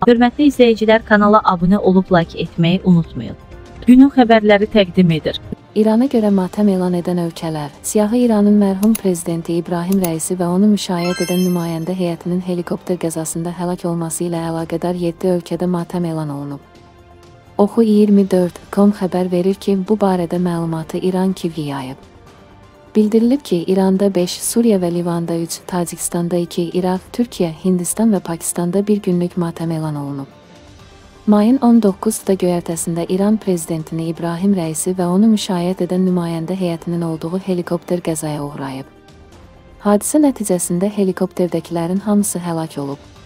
Hörmətli izləyicilər, kanala abunə olub like etməyi unutmayın. Günün xəbərləri təqdim edir. İrana görə matəm elan edən ölkələr. Siyahı İranın mərhum prezidenti İbrahim Rəisi və onu müşayiət edən nümayəndə heyətinin helikopter qəzasında həlak olması ilə əlaqədar 7 ölkədə matəm elan olunub. Oxu24.com xəbər verir ki, bu barədə məlumatı İran TV yayıb. Bildirilib ki, İranda 5, Suriya və Livanda 3, Tacikistanda 2, İraq, Türkiyə, Hindistan və Pakistanda bir günlük matəm elan olunub. Mayın 19-da göyərtəsində İran prezidentini İbrahim Rəisi və onu müşayiət edən nümayəndə heyətinin olduğu helikopter qəzaya uğrayıb. Hadisə nəticəsində helikopterdəkilərin hamısı həlak olub.